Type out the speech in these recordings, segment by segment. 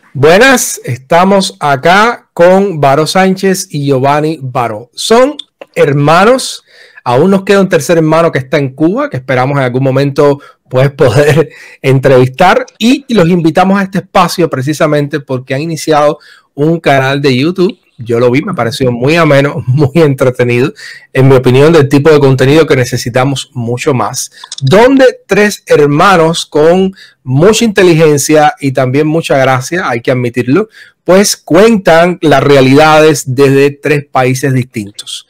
Buenas, estamos acá con Varo Sánchez y Giovanni Varo. Son hermanos, aún nos queda un tercer hermano que está en Cuba, que esperamos en algún momento pues, poder entrevistar, y los invitamos a este espacio precisamente porque han iniciado un canal de YouTube. Yo lo vi, me pareció muy ameno, muy entretenido, en mi opinión, del tipo de contenido que necesitamos mucho más, donde tres hermanos con mucha inteligencia y también mucha gracia, hay que admitirlo, pues cuentan las realidades desde tres países distintos.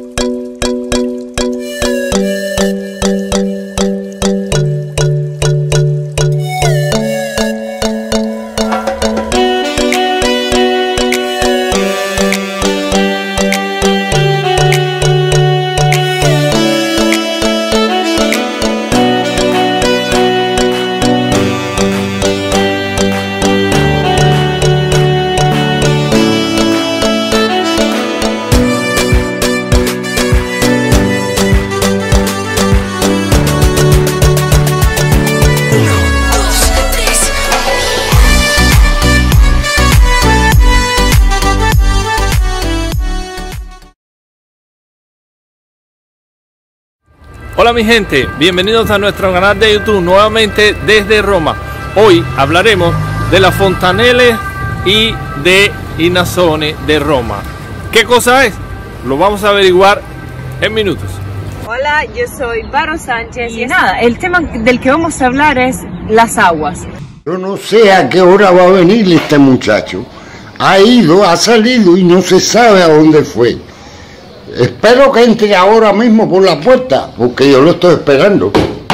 Hola mi gente, bienvenidos a nuestro canal de YouTube nuevamente desde Roma. Hoy hablaremos de la Fontanelle y de Inazone de Roma. ¿Qué cosa es? Lo vamos a averiguar en minutos. Hola, yo soy Varo Sánchez y nada, el tema del que vamos a hablar es las aguas. Yo no sé a qué hora va a venir este muchacho. Ha ido, ha salido y no se sabe a dónde fue. Espero que entre ahora mismo por la puerta, porque yo lo estoy esperando.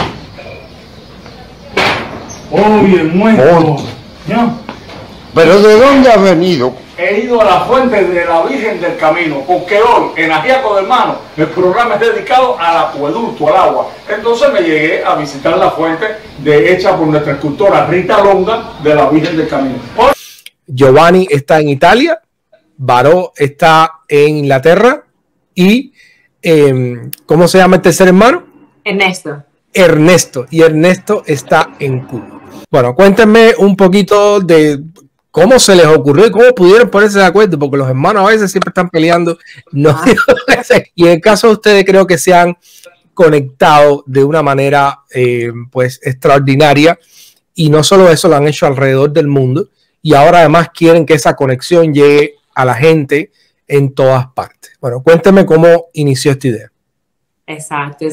Oye, muerto. ¿No? ¿Pero de dónde has venido? He ido a la fuente de la Virgen del Camino, porque hoy, en Ajiaco del Mano, el programa es dedicado al acueducto, al agua. Entonces me llegué a visitar la fuente hecha por nuestra escultora Rita Longa de la Virgen del Camino. Giovanni está en Italia, Varo está en Inglaterra. Y, ¿cómo se llama el tercer hermano? Ernesto. Ernesto. Y Ernesto está en Cuba. Bueno, cuéntenme un poquito de cómo se les ocurrió y cómo pudieron ponerse de acuerdo, porque los hermanos a veces siempre están peleando. No, y en el caso de ustedes creo que se han conectado de una manera pues extraordinaria. Y no solo eso, lo han hecho alrededor del mundo. Y ahora además quieren que esa conexión llegue a la gente en todas partes. Bueno, cuénteme cómo inició esta idea. Exacto.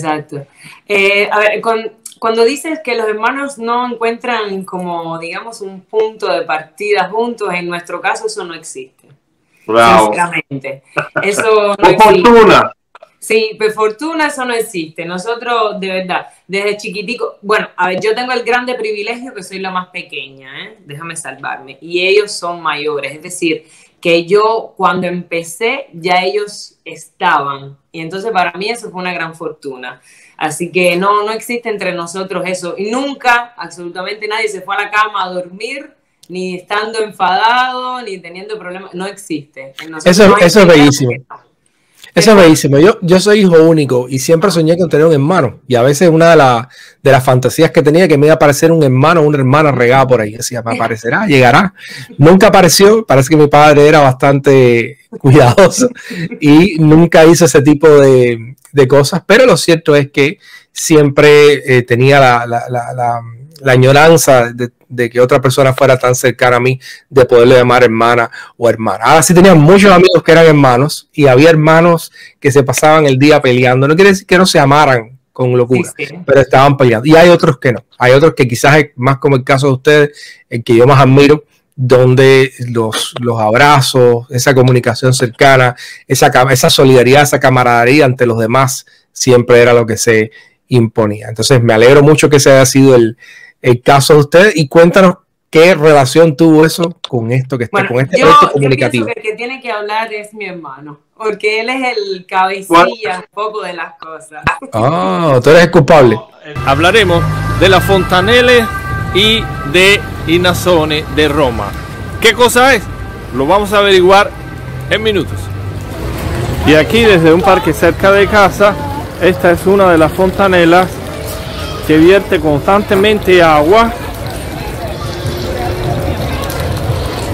A ver, cuando dices que los hermanos no encuentran como, digamos, un punto de partida juntos, en nuestro caso eso no existe. Bravo. Sinceramente. Eso no por existe. Fortuna. Sí, por fortuna eso no existe. Nosotros, de verdad, desde chiquitico, bueno, a ver, yo tengo el grande privilegio que soy la más pequeña, déjame salvarme, y ellos son mayores, es decir, que yo cuando empecé ya ellos estaban, y entonces para mí eso fue una gran fortuna. Así que no existe entre nosotros eso, y nunca, absolutamente nadie se fue a la cama a dormir, ni estando enfadado, ni teniendo problemas, no existe. Eso es bellísimo. Eso es bellísimo. Yo soy hijo único y siempre soñé con tener un hermano. Y a veces una de las fantasías que tenía que me iba a aparecer un hermano o una hermana regada por ahí. Decía, me aparecerá, llegará. Nunca apareció. Parece que mi padre era bastante cuidadoso y nunca hizo ese tipo de cosas. Pero lo cierto es que siempre tenía la añoranza de que otra persona fuera tan cercana a mí, de poderle llamar hermana o hermana. Ahora sí tenía muchos amigos que eran hermanos y había hermanos que se pasaban el día peleando. No quiere decir que no se amaran con locura, sí. Pero estaban peleando. Y hay otros que no. Hay otros que quizás es más como el caso de ustedes, el que yo más admiro, donde los abrazos, esa comunicación cercana, esa solidaridad, esa camaradería ante los demás, siempre era lo que se imponía. Entonces me alegro mucho que ese haya sido el caso de ustedes, y cuéntanos qué relación tuvo eso con esto que está, con este proyecto comunicativo. Yo pienso que el que tiene que hablar es mi hermano, porque él es el cabecilla un poco de las cosas. Tú eres el culpable. Hablaremos de la Fontanelle y de Inazone de Roma. ¿Qué cosa es? Lo vamos a averiguar en minutos. Y aquí, desde un parque cerca de casa, esta es una de las fontanelas que vierte constantemente agua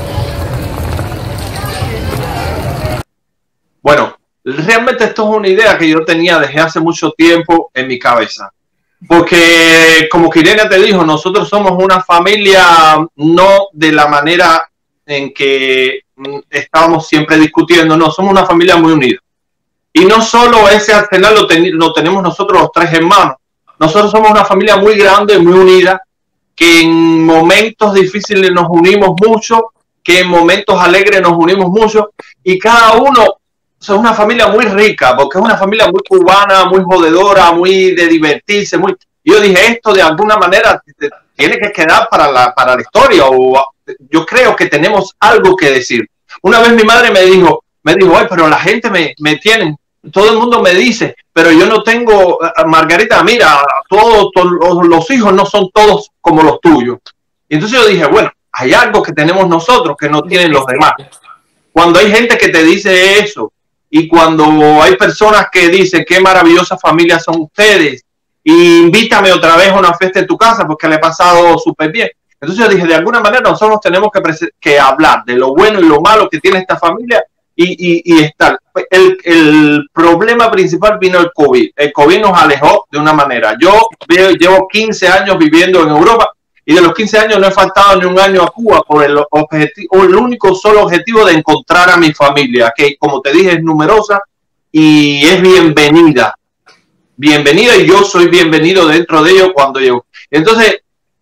realmente esto es una idea que yo tenía desde hace mucho tiempo en mi cabeza. Porque, como Irene te dijo, nosotros somos una familia no de la manera en que estábamos siempre discutiendo, no, somos una familia muy unida. Y no solo ese arsenal lo tenemos nosotros los 3 hermanos, nosotros somos una familia muy grande, muy unida, que en momentos difíciles nos unimos mucho, que en momentos alegres nos unimos mucho, y cada uno es una familia muy rica, porque es una familia muy cubana, muy jodedora, muy de divertirse. Yo dije, esto de alguna manera tiene que quedar para la historia, o yo creo que tenemos algo que decir. Una vez mi madre me dijo, ay, pero la gente me tiene, todo el mundo me dice, pero yo no tengo, Margarita, mira, todos los hijos no son todos como los tuyos. Y entonces yo dije, bueno, hay algo que tenemos nosotros que no tienen los demás. Cuando hay gente que te dice eso, y cuando hay personas que dicen qué maravillosa familia son ustedes, y invítame otra vez a una fiesta en tu casa porque le he pasado súper bien. Entonces yo dije, de alguna manera nosotros tenemos que hablar de lo bueno y lo malo que tiene esta familia y estar. El problema principal vino el COVID. El COVID nos alejó de una manera. Yo llevo 15 años viviendo en Europa y de los 15 años no he faltado ni un año a Cuba por el único solo objetivo de encontrar a mi familia, que como te dije es numerosa y es bienvenida. Bienvenida, y yo soy bienvenido dentro de ellos cuando llego. Entonces,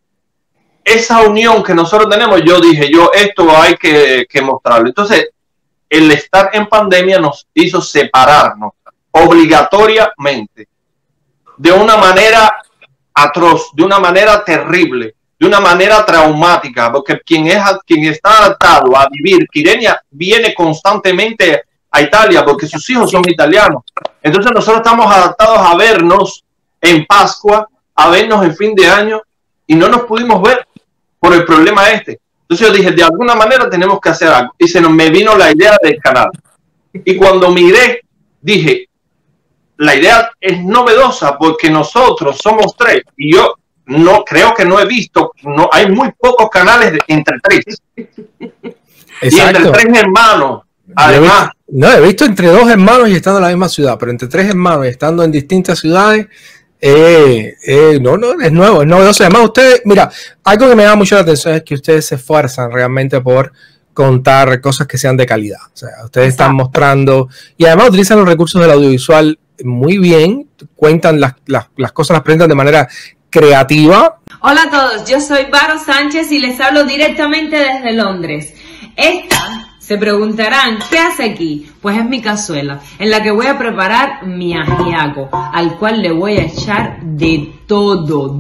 esa unión que nosotros tenemos, yo dije, esto hay que mostrarlo. Entonces, el estar en pandemia nos hizo separarnos obligatoriamente de una manera atroz, de una manera terrible, de una manera traumática, porque quien está adaptado a vivir, Quirenia viene constantemente a Italia porque sus hijos son italianos. Entonces nosotros estamos adaptados a vernos en Pascua, a vernos en fin de año, y no nos pudimos ver por el problema este. Entonces yo dije, de alguna manera tenemos que hacer algo. Y me vino la idea del canal. Y cuando miré, dije, la idea es novedosa porque nosotros somos 3. Y yo creo que no he visto, hay muy pocos canales entre 3. Y entre 3 hermanos. Además, he visto entre 2 hermanos y estando en la misma ciudad, pero entre 3 hermanos y estando en distintas ciudades, es nuevo, es novedoso. Además, ustedes, mira, algo que me llama mucho la atención es que ustedes se esfuerzan realmente por contar cosas que sean de calidad. O sea, ustedes están mostrando y además utilizan los recursos del audiovisual muy bien, cuentan las cosas, las presentan de manera creativa. Hola a todos, yo soy Varo Sánchez y les hablo directamente desde Londres. Se preguntarán, ¿qué hace aquí? Pues es mi cazuela, en la que voy a preparar mi ajiaco, al cual le voy a echar de todo,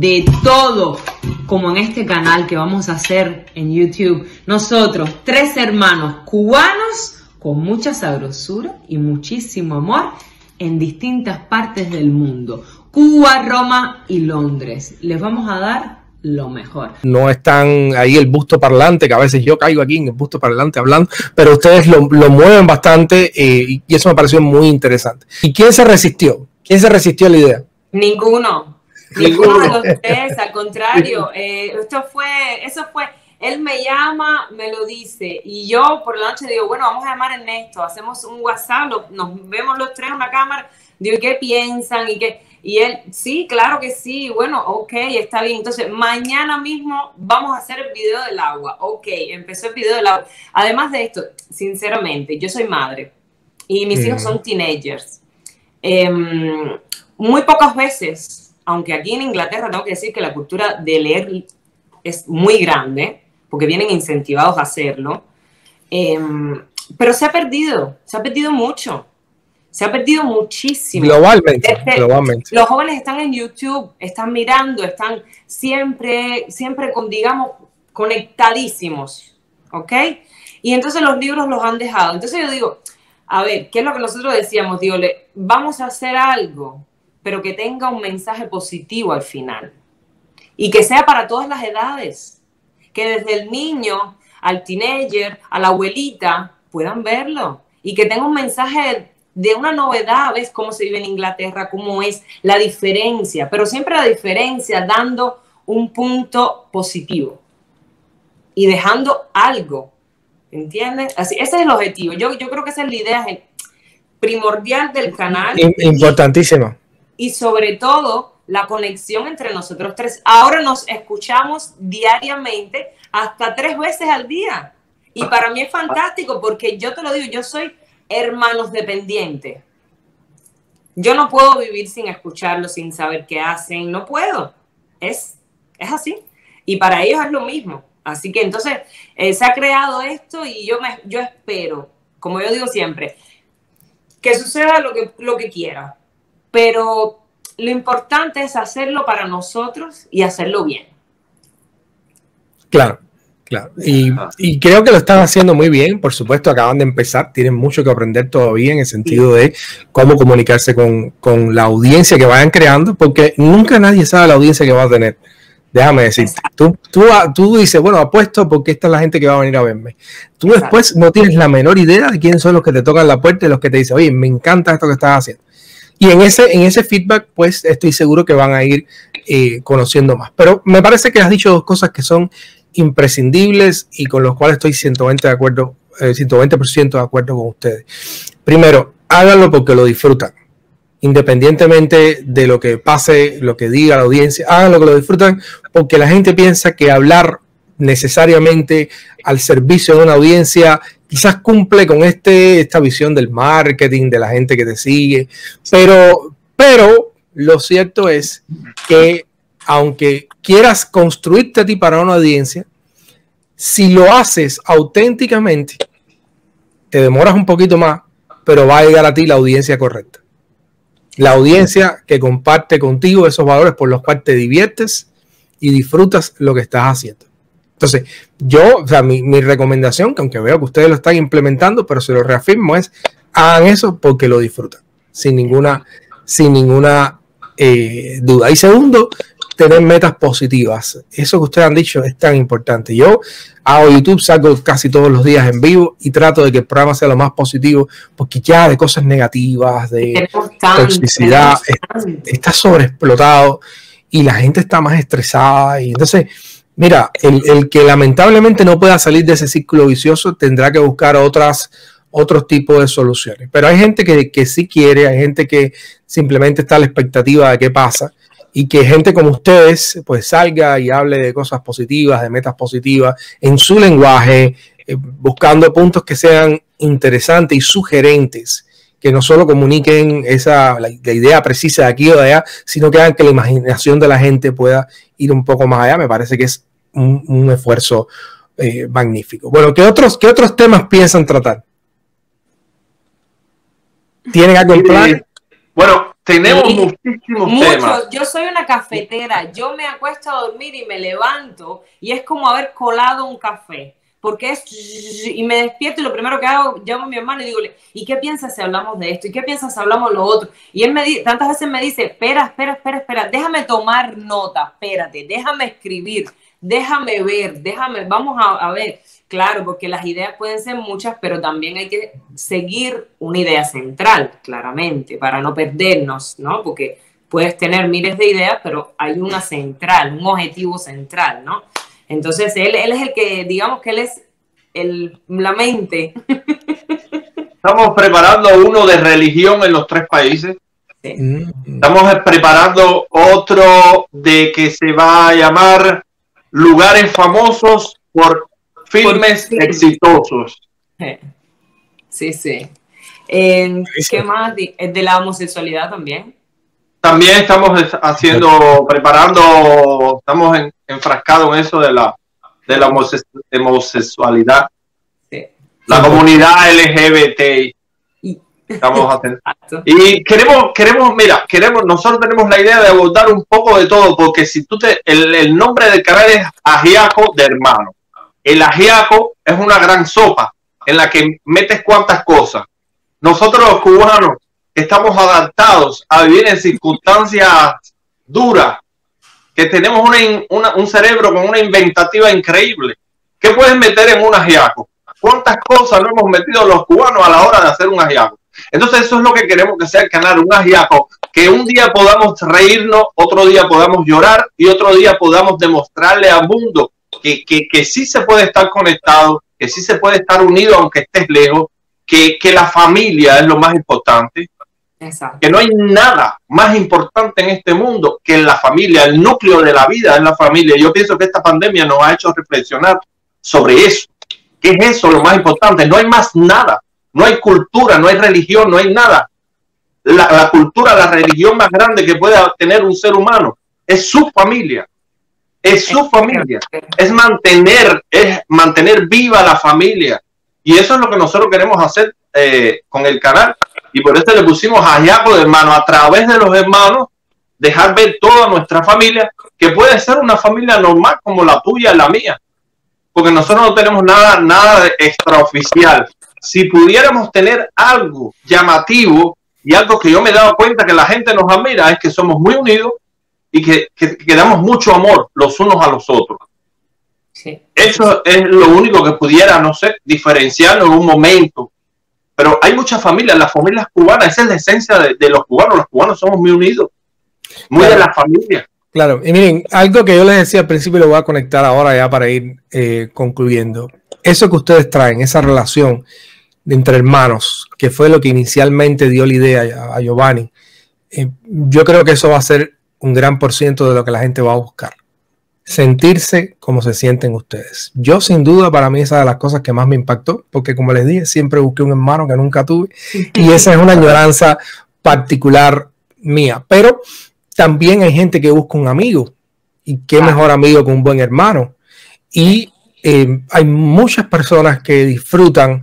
como en este canal que vamos a hacer en YouTube. Nosotros, 3 hermanos cubanos, con mucha sabrosura y muchísimo amor, en distintas partes del mundo. Cuba, Roma y Londres. Les vamos a dar lo mejor. No están ahí el busto parlante, que a veces yo caigo aquí en el busto parlante hablando, pero ustedes lo mueven bastante y eso me pareció muy interesante. ¿Y quién se resistió? ¿Quién se resistió a la idea? Ninguno de los 3, al contrario. Eso fue, él me llama, me lo dice, y yo por la noche digo, bueno, vamos a llamar a Ernesto, hacemos un WhatsApp, nos vemos los 3 en una cámara, digo, ¿qué piensan? Y él, sí, claro que sí, bueno, ok, está bien. Entonces, mañana mismo vamos a hacer el video del agua. Ok, empezó el video del agua. Además de esto, sinceramente, yo soy madre y mis hijos son teenagers. Muy pocas veces, aunque aquí en Inglaterra tengo que decir que la cultura de leer es muy grande, porque vienen incentivados a hacerlo, pero se ha perdido mucho. Se ha perdido muchísimo. Globalmente. Los jóvenes están en YouTube, están mirando, están siempre digamos, conectadísimos, ¿ok? Y entonces los libros los han dejado. Entonces yo digo, a ver, ¿qué es lo que nosotros decíamos? Digo, vamos a hacer algo, pero que tenga un mensaje positivo al final. Y que sea para todas las edades. Que desde el niño al teenager, a la abuelita, puedan verlo. Y que tenga un mensaje de una novedad, ves cómo se vive en Inglaterra, cómo es la diferencia, pero siempre la diferencia dando un punto positivo y dejando algo, ¿entiendes? Así, ese es el objetivo. Yo creo que esa es la idea. primordial del canal. Importantísimo. Y sobre todo, la conexión entre nosotros tres. Ahora nos escuchamos diariamente hasta 3 veces al día. Y para mí es fantástico porque yo te lo digo, yo soy hermanos dependiente. Yo no puedo vivir sin escucharlos, sin saber qué hacen. No puedo. Es así. Y para ellos es lo mismo. Así que entonces se ha creado esto y yo espero, como yo digo siempre, que suceda lo que quiera. Pero lo importante es hacerlo para nosotros y hacerlo bien. Claro, claro. Y creo que lo están haciendo muy bien. Por supuesto, acaban de empezar. Tienen mucho que aprender todavía en el sentido de cómo comunicarse con la audiencia que vayan creando, porque nunca nadie sabe la audiencia que va a tener. Déjame decirte, tú dices, bueno, apuesto porque esta es la gente que va a venir a verme. Tú después no tienes la menor idea de quiénes son los que te tocan la puerta y los que te dicen, oye, me encanta esto que estás haciendo. Y en ese feedback, pues estoy seguro que van a ir conociendo más. Pero me parece que has dicho 2 cosas que son imprescindibles y con los cuales estoy 120% de acuerdo con ustedes. Primero, háganlo porque lo disfrutan. Independientemente de lo que pase, lo que diga la audiencia, hagan lo que lo disfrutan, porque la gente piensa que hablar necesariamente al servicio de una audiencia quizás cumple con esta visión del marketing, de la gente que te sigue, pero lo cierto es que aunque quieras construirte a ti para una audiencia, si lo haces auténticamente, te demoras un poquito más, pero va a llegar a ti la audiencia correcta. La audiencia que comparte contigo esos valores por los cuales te diviertes y disfrutas lo que estás haciendo. Entonces, mi recomendación, que aunque veo que ustedes lo están implementando, pero se lo reafirmo, es hagan eso porque lo disfrutan, sin ninguna duda. Y segundo, tener metas positivas. Eso que ustedes han dicho es tan importante. Yo hago YouTube, salgo casi todos los días en vivo y trato de que el programa sea lo más positivo, porque ya de cosas negativas, de toxicidad, está sobreexplotado y la gente está más estresada. Y entonces, mira, el que lamentablemente no pueda salir de ese círculo vicioso tendrá que buscar otros tipos de soluciones. Pero hay gente que sí quiere, hay gente que simplemente está a la expectativa de qué pasa. Y que gente como ustedes pues salga y hable de cosas positivas, de metas positivas, en su lenguaje, buscando puntos que sean interesantes y sugerentes, que no solo comuniquen la idea precisa de aquí o de allá, sino que hagan que la imaginación de la gente pueda ir un poco más allá. Me parece que es un esfuerzo magnífico. Bueno, ¿qué otros temas piensan tratar? ¿Tienen algo en plan? Bueno, tenemos muchísimos temas. Yo soy una cafetera. Yo me acuesto a dormir y me levanto y es como haber colado un café. Porque y me despierto y lo primero que hago, llamo a mi hermano y digo, ¿y qué piensas si hablamos de esto? ¿Y qué piensas si hablamos de lo otro? Y él tantas veces me dice, espera, déjame tomar nota, espérate, déjame escribir, déjame ver, vamos a ver. Claro, porque las ideas pueden ser muchas, pero también hay que seguir una idea central, claramente, para no perdernos, ¿no? Porque puedes tener miles de ideas, pero hay una central, un objetivo central, ¿no? Entonces, él es el que, digamos que él es la mente. Estamos preparando uno de religión en los 3 países. Sí. Estamos preparando otro de que se va a llamar Lugares Famosos por Filmes Exitosos. Sí. ¿Qué más? ¿De la homosexualidad también? También estamos estamos enfrascados en eso de la homosexualidad. Sí. La comunidad LGBT. Estamos haciendo. Y nosotros tenemos la idea de abordar un poco de todo, porque si el nombre del canal es Ajiaco de Hermano. El ajiaco es una gran sopa en la que metes cuantas cosas. Nosotros los cubanos estamos adaptados a vivir en circunstancias duras, que tenemos un cerebro con una inventativa increíble. ¿Qué puedes meter en un ajiaco? ¿Cuántas cosas no hemos metido los cubanos a la hora de hacer un ajiaco? Entonces eso es lo que queremos que sea el canal, un ajiaco, que un día podamos reírnos, otro día podamos llorar y otro día podamos demostrarle al mundo que sí se puede estar conectado, que sí se puede estar unido aunque estés lejos, que la familia es lo más importante. Exacto. Que no hay nada más importante en este mundo que la familia. El núcleo de la vida es la familia. Yo pienso que esta pandemia nos ha hecho reflexionar sobre eso. ¿Qué es eso? Lo más importante. No hay más nada. No hay cultura, no hay religión, no hay nada. La cultura, la religión más grande que puede tener un ser humano es su familia. Es su familia. Es mantener viva la familia. Y eso es lo que nosotros queremos hacer con el canal. Y por eso le pusimos Ajiaco de Hermanos. A través de los hermanos, dejar ver toda nuestra familia, que puede ser una familia normal como la tuya y la mía. Porque nosotros no tenemos nada de extraoficial. Si pudiéramos tener algo llamativo y algo que yo me he dado cuenta que la gente nos admira, es que somos muy unidos y que damos mucho amor los unos a los otros. Sí. Eso es lo único que pudiera, no sé, diferenciarnos en un momento. Pero hay muchas familias, las familias cubanas, esa es la esencia de los cubanos somos muy unidos, muy claro, de la familia. Claro, y miren, algo que yo les decía al principio lo voy a conectar ahora ya para ir concluyendo. Eso que ustedes traen, esa relación entre hermanos, que fue lo que inicialmente dio la idea a Giovanni, yo creo que eso va a ser un gran % de lo que la gente va a buscar. Sentirse como se sienten ustedes. Yo sin duda, para mí esa es de las cosas que más me impactó, porque como les dije, siempre busqué un hermano que nunca tuve y esa es una añoranza particular mía, pero también hay gente que busca un amigo y qué mejor amigo que un buen hermano. Y hay muchas personas que disfrutan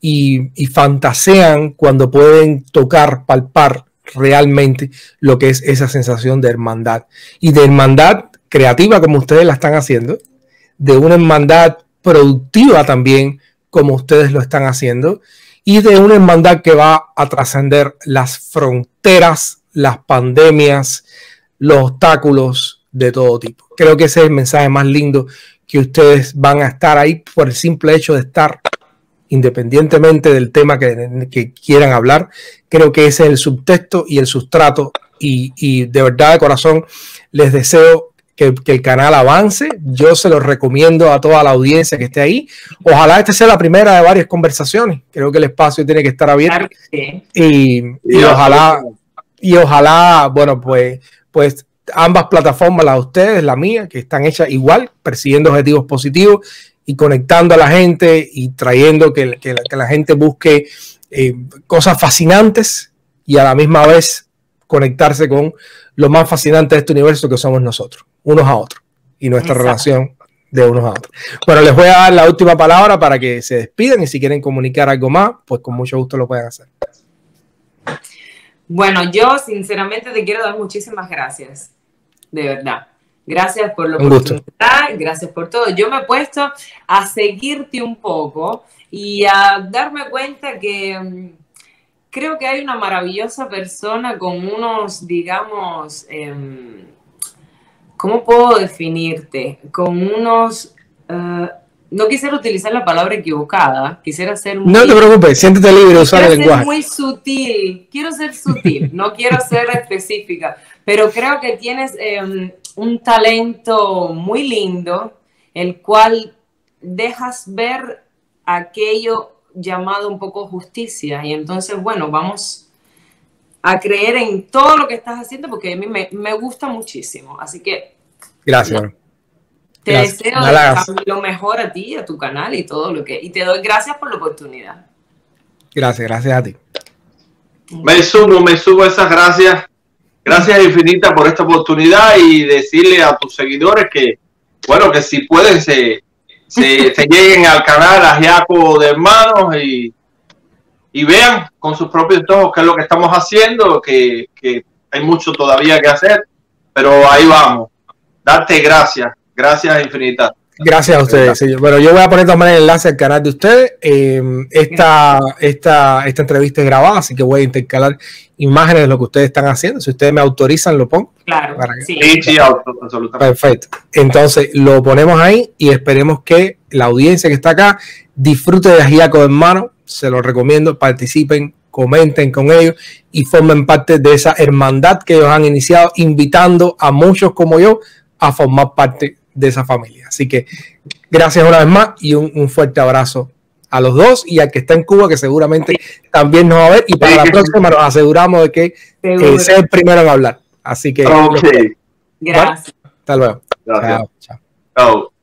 y fantasean cuando pueden tocar, palpar realmente lo que es esa sensación de hermandad y de hermandad creativa como ustedes la están haciendo, de una hermandad productiva también como ustedes lo están haciendo y de una hermandad que va a trascender las fronteras, las pandemias, los obstáculos de todo tipo. Creo que ese es el mensaje más lindo, que ustedes van a estar ahí por el simple hecho de estar, independientemente del tema que quieran hablar. Creo que ese es el subtexto y el sustrato y de verdad de corazón les deseo que el canal avance. Yo se los recomiendo a toda la audiencia que esté ahí. Ojalá esta sea la primera de varias conversaciones. Creo que el espacio tiene que estar abierto. Claro, sí. y ojalá, bueno, pues ambas plataformas, la de ustedes, la mía, que están hechas igual, persiguiendo objetivos positivos y conectando a la gente y trayendo que la gente busque cosas fascinantes y a la misma vez conectarse con lo más fascinante de este universo, que somos nosotros, unos a otros, y nuestra relación de unos a otros. Bueno, les voy a dar la última palabra para que se despidan y si quieren comunicar algo más, pues con mucho gusto lo pueden hacer. Bueno, yo sinceramente te quiero dar muchísimas gracias, de verdad. Gracias por la oportunidad, gracias por todo. Yo me he puesto a seguirte un poco y a darme cuenta que creo que hay una maravillosa persona con unos, digamos, ¿cómo puedo definirte? Con unos, no quisiera utilizar la palabra equivocada, quisiera ser muy... No te preocupes, siéntete libre de usar el lenguaje. Muy sutil, quiero ser sutil, no quiero ser específica, pero creo que tienes un talento muy lindo, el cual dejas ver aquello llamado un poco justicia, y entonces, bueno, vamos a creer en todo lo que estás haciendo, porque a mí me gusta muchísimo, así que gracias. Te deseo lo mejor a ti, a tu canal y todo lo que, y te doy gracias por la oportunidad. Gracias a ti. Me sumo esas gracias infinitas por esta oportunidad y decirle a tus seguidores que, bueno, que si pueden se lleguen al canal Ajiaco de Hermanos y vean con sus propios ojos qué es lo que estamos haciendo, que hay mucho todavía que hacer, pero ahí vamos. Darte gracias infinitas. Gracias a ustedes. Sí. Bueno, yo voy a poner también el enlace al canal de ustedes. Esta entrevista es grabada, así que voy a intercalar imágenes de lo que ustedes están haciendo. Si ustedes me autorizan, lo pongo. Claro, sí, absolutamente. Perfecto. Entonces, lo ponemos ahí y esperemos que la audiencia que está acá disfrute de Ajiaco de Hermanos. Se los recomiendo, participen, comenten con ellos y formen parte de esa hermandad que ellos han iniciado, invitando a muchos como yo a formar parte de esa familia. Así que gracias una vez más y un fuerte abrazo a los dos y al que está en Cuba, que seguramente también nos va a ver. Y para la próxima nos aseguramos de que sea el primero en hablar. Así que, Okay. Gracias. Bueno, hasta luego. Gracias. Chao. Chao.